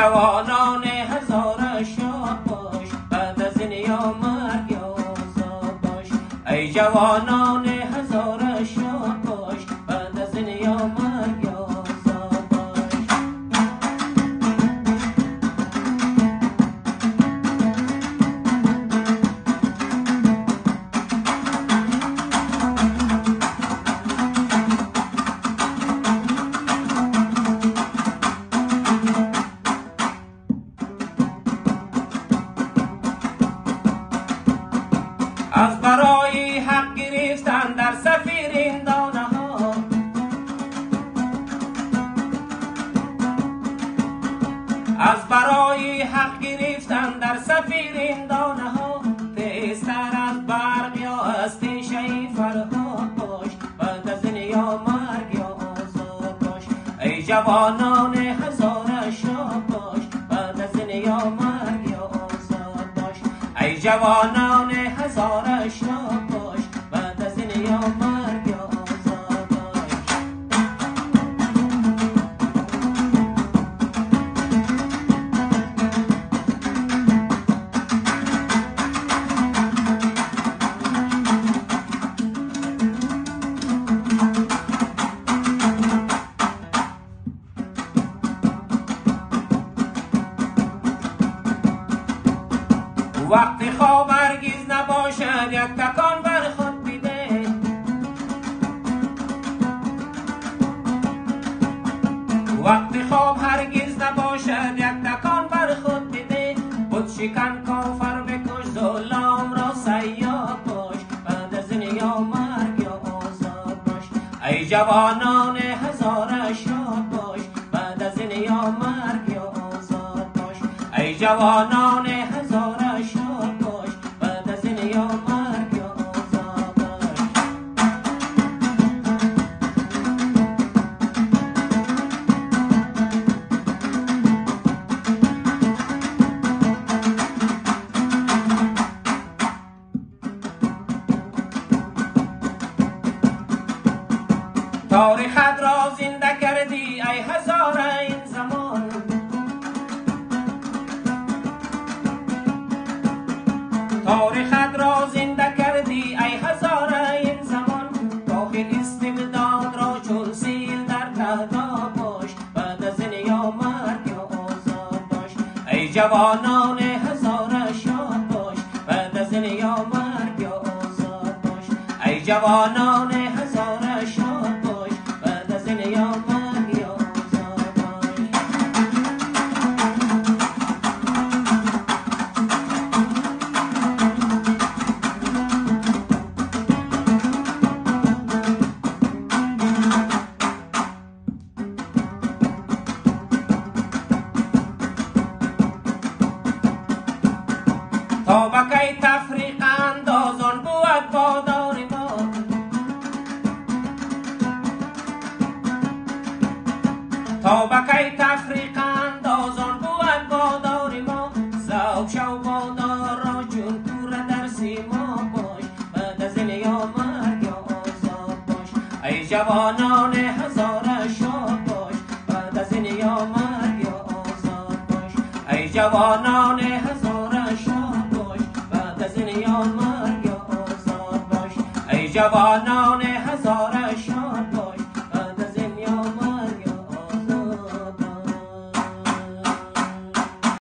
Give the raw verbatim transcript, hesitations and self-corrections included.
جوانان هزار شاد باش، بعد از این یا مرگ یا آزاد باش. ای جوانان هزار شاد باش، بعد از این یا مرگ یا آزاد باش. از برای حق گرفتن در سفیر این دانه ها، از برای حق گرفتن در سفیر این دانه ها، تیزتر از برق یا از تیشه فرهاد باش، بعد از این یا مرگ یا آزاد باش. ای جوانان هزار شاد باش، بعد از این یا مرگ یا آزاد باش. ای جوانان هزار شاد باش، بعد از این یا مرگ یا آزاد باش. وقتی خواب هرگز نباشد یک تکان بر خود بده، وقتی خواب هرگز نباشد یک تکان بر خود بده، بود شکن کافر بکش ظلام را صیاد باش، بعد از این یا مرگ یا آزاد باش. ای جوانان هزار شاد باش، بعد از این یا مرگ یا آزاد باش. ای جوانان هزار شاد باش، بعد از این یا مرگ یا آزاد باش. تاریخت را زنده کردی ای هزار این زمان، تاریخت را زنده کردی ای هزار این زمان. داخل استبداد را چون سیل در تهدا باش، بعد از این یا مرگ یا آزاد باش. ای جوانان هزار شاد باش، بعد از این یا مرگ یا آزاد باش. ای جوانان هزار شاد باش، بعد از این یا مرگ یا آزاد باش. تا بکی تفریق اندازان بود بادار ما، تا بکی تفریق اندازان بود بادار ما. زوب شو بادار را چون تور در سیما باش، بعد از این یا مرگ یا آزاد باش. ای جوانان هزار شاد باش، بعد از این یا مرگ یا آزاد باش. ای جوانان هزار شاد باش، بعد از این یا مرگ یا آزاد باش. ای جوانان